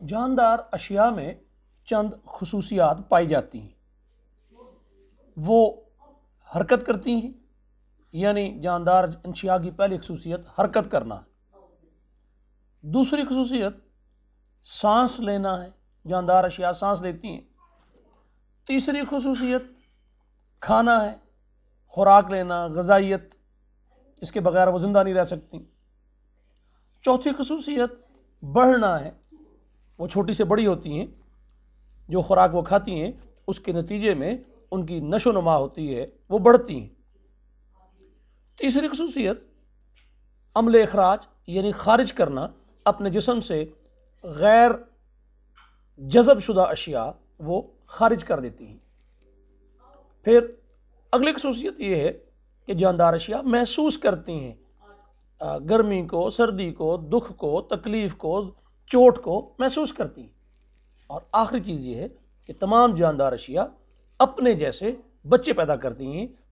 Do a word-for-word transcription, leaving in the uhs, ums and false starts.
جاندار اشیاء میں چند خصوصیات پائی جاتی ہیں۔ وہ حرکت کرتی ہیں، یعنی جاندار اشیاء کی پہلی خصوصیت حرکت کرنا ہے۔ دوسری خصوصیت سانس لینا ہے، جاندار اشیاء سانس لیتی ہیں۔ تیسری خصوصیت کھانا ہے، خوراک لینا، غذائیت، اس کے بغیر وہ زندہ نہیں رہ سکتی۔ چوتھی خصوصیت بڑھنا ہے، وہ چھوٹی سے بڑی ہوتی ہیں، جو خوراک وہ کھاتی ہیں اس کے نتیجے میں ان کی نشو و نما ہوتی ہے، وہ بڑھتی ہیں۔ تیسری خصوصیت عمل اخراج، یعنی خارج کرنا، اپنے جسم سے غیر جذب شدہ اشیاء وہ خارج کر دیتی ہیں۔ پھر اگلی خصوصیت یہ ہے کہ جاندار اشیاء محسوس کرتی ہیں، گرمی کو، سردی کو، دکھ کو، تکلیف کو، چوٹ کو محسوس کرتی ہیں۔ اور آخری چیز یہ ہے کہ تمام جاندار اشیاء اپنے جیسے بچے پیدا کرتی ہیں